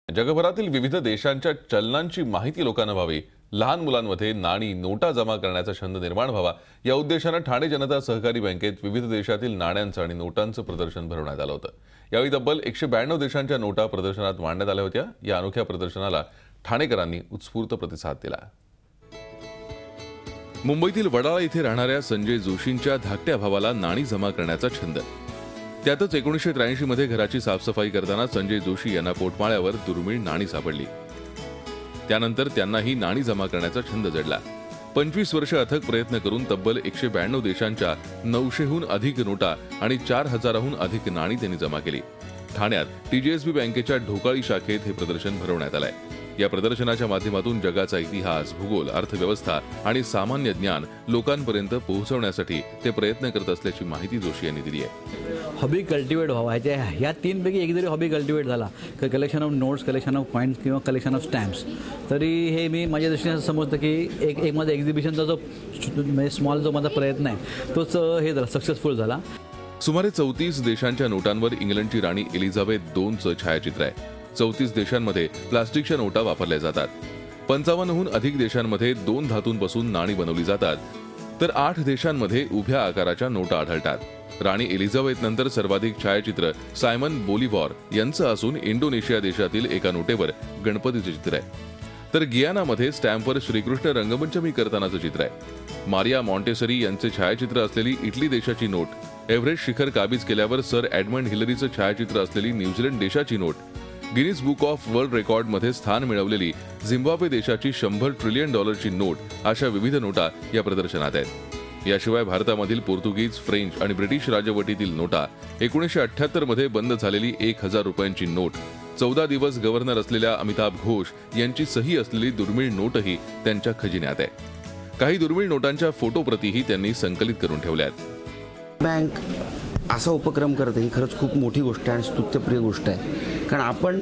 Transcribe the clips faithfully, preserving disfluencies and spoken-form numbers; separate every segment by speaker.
Speaker 1: जगभरातील विविध देशांच्या चलनांची माहिती लोकांना व्हावी, लहान मुलांमध्ये नाणी नोटा जमा करण्याचा छंद निर्माण व्हावा या उद्देशाने ठाणे जनता सहकारी बँकेत विविध देशातील नाण्यांचं आणि नोटांचं प्रदर्शन भरवण्यात आलं होतं। यावेळी तब्बल एकशे ब्याण्णव देशांच्या नोटा प्रदर्शनात मांडण्यात आल्या होत्या। या अनोख्या प्रदर्शनाला ठाणेकरांनी उत्स्फूर्त प्रतिसाद दिला। मुंबईतील वडाळा येथे राहणाऱ्या संजय जोशींच्या धाकट्या भावाला नाणी जमा करण्याचा छंद। त्यातच एकोणीसशे त्र्याऐंशी मध्ये घराची साफसफाई करताना संजय जोशी यांना पोटमाळ्यावर दुर्मिळ नाणी सापडली। त्यानंतर त्यांनाही नाणी जमा करण्याचा छंद जडला। पंचवीस वर्ष अथक प्रयत्न करून तब्बल एकशे ब्याण्णव देशांच्या नऊशेहून अधिक नोटा आणि चार हजाराहून अधिक नाणी त्यांनी जमा केली। ठाण्यात टीजीएसबी बँकेच्या ढोकाळी शाखेत हे प्रदर्शन भरवण्यात आलंय। या प्रदर्शनाच्या माध्यमातून जगाचा इतिहास, भूगोल, अर्थव्यवस्था आणि सामान्य ज्ञान लोकांपर्यंत पोहोचवण्यासाठी ते प्रयत्न करत असल्याची माहिती जोशी यांनी दिली आहे।
Speaker 2: हॉबी कल्टिवेट व्हावा ह्या तीन पैकी एक जरी हॉबी कल्टिवेट झाला, collection of notes, collection of coins किंवा कलेक्शन ऑफ स्टॅम्प्स, तरी हे मी माझ्या दृष्टीने समजतं की एक एक माझा एक्झिबिशनचा जो म्हणजे स्मॉल जो माझा प्रयत्न आहे तोच हे झाला, सक्सेसफुल झाला।
Speaker 1: सुमारे चौतीस देशांच्या नोटांवर इंग्लंडची राणी एलिझाबेथ दोनचं छायाचित्र आहे। चौतीस देशांमध्ये प्लास्टिकच्या नोटा वापरल्या जातात। पंचावन्नहून अधिक देशांमध्ये दोन धातूंपासून नाणी बनवली जातात, तर आठ देशांमध्ये उभ्या आकाराच्या नोटा आढळतात। राणी एलिझाबेथ नंतर सर्वाधिक छायाचित्र सायमन बोलिव्हार यांचं असून इंडोनेशिया देशातील एका नोटेवर गणपतीचे चित्र आहे, तर गियानामध्ये स्टॅम्पवर श्रीकृष्ण रंगमंचमी करतानाचं चित्र आहे। मारिया मॉन्टेसरी यांचे छायाचित्र असलेली इटली देशाची नोट, एव्हरेस्ट शिखर काबीज केल्यावर सर एडमंड हिलरीचं छायाचित्र असलेली न्यूझीलंड देशाची note, Guinness book of world रेकॉर्डमध्ये स्थान मिळवलेली झिम्बाब्वे देशाची शंभर ट्रिलियन डॉलरची नोट अशा विविध नोटा या प्रदर्शनात आहेत। याशिवाय भारतामधील पोर्तुगीज, फ्रेंच आणि ब्रिटिश राजवटीतील नोटा, एकोणीसशे अठ्ठ्याहत्तर मध्ये बंद झालेली एक हजार रुपयांची नोट, चौदा दिवस गव्हर्नर असलेल्या अमिताभ घोष यांची सही असलेली दुर्मिळ नोटही त्यांच्या खजिन्यात आहे। काही दुर्मिळ नोटांच्या फोटो प्रतिही त्यांनी संकलित करून ठेवल्या आहेत।
Speaker 3: बँक असा उपक्रम करते ही खरंच खूप मोठी गोष्ट आहे आणि स्तुत्यप्रिय गोष्ट आहे, कारण आपण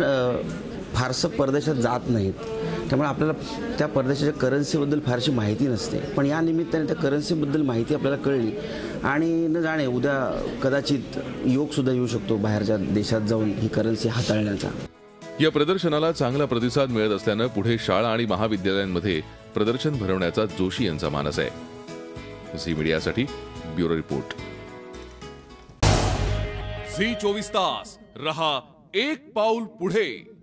Speaker 3: फारसं परदेशात जात नाहीत, त्यामुळे आपल्याला त्या परदेशाच्या करन्सीबद्दल फारशी माहिती नसते। पण या निमित्ताने त्या करन्सीबद्दल माहिती आपल्याला कळली आणि न जाणे उद्या कदाचित योगसुद्धा येऊ शकतो बाहेरच्या देशात जाऊन ही करन्सी हाताळण्याचा।
Speaker 1: या प्रदर्शनाला चांगला प्रतिसाद मिळत असल्यानं पुढे शाळा आणि महाविद्यालयांमध्ये प्रदर्शन भरवण्याचा जोशी यांचा मानस आहे। झी मीडियासाठी ब्युरो रिपोर्ट।
Speaker 4: झी चोवीस तास रहा एक पाऊल पुढे।